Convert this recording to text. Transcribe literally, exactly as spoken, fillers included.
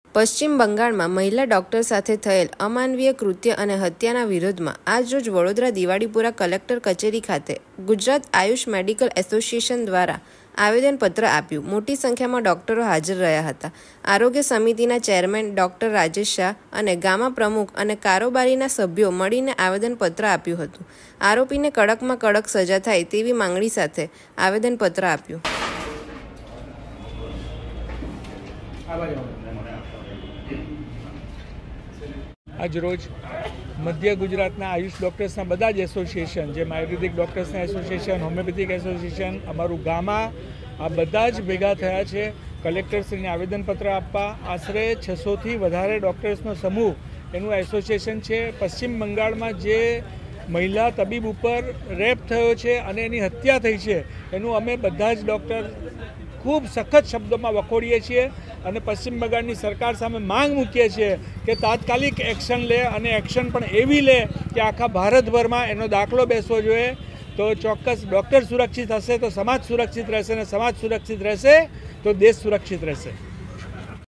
પશ્ચિમ બંગાળમાં મહિલા ડોક્ટર સાથે થયેલ અમાનવીય કૃત્ય અને હત્યાના વિરોધમાં આજરોજ વડોદરા દિવાળીપુરા કલેક્ટર કચેરી ખાતે ગુજરાત આયુષ મેડિકલ એસોસિએશન દ્વારા આવેદનપત્ર આપ્યું। મોટી સંખ્યામાં ડોક્ટરો હાજર રહ્યા હતા। આરોગ્ય સમિતિના ચેરમેન ડોક્ટર રાજેશ શાહ અને ગામા પ્રમુખ અને કારોબારીના સભ્યો મળીને આવેદનપત્ર આપ્યું હતું। આરોપીને કડકમાં કડક સજા થાય તેવી માંગણી સાથે આવેદનપત્ર આપ્યું। આજરોજ મધ્ય ગુજરાતના આયુષ ડૉક્ટર્સના બધા જ એસોસિએશન, જેમ આયુર્વેદિક ડૉક્ટર્સના એસોસિએશન, હોમિયોપેથિક એસોસિએશન, અમારું ગામા, આ બધા જ ભેગા થયા છે કલેક્ટરશ્રીને આવેદનપત્ર આપવા। આશરે છસોથી વધારે ડૉક્ટર્સનો સમૂહ એનું એસોસિએશન છે। પશ્ચિમ બંગાળમાં જે મહિલા તબીબ ઉપર રેપ થયો છે અને એની હત્યા થઈ છે એનું અમે બધા જ ડૉક્ટર ખૂબ સખત શબ્દોમાં વખોડીએ છીએ અને પશ્ચિમ બંગાળની સરકાર સામે માંગ મૂકીએ છીએ કે તાત્કાલિક એક્શન લે અને એક્શન પણ એવી લે કે આખા ભારતભરમાં એનો દાખલો બેસવો જોઈએ। તો ચોક્કસ ડૉક્ટર સુરક્ષિત હશે તો સમાજ સુરક્ષિત રહેશે અને સમાજ સુરક્ષિત રહેશે તો દેશ સુરક્ષિત રહેશે।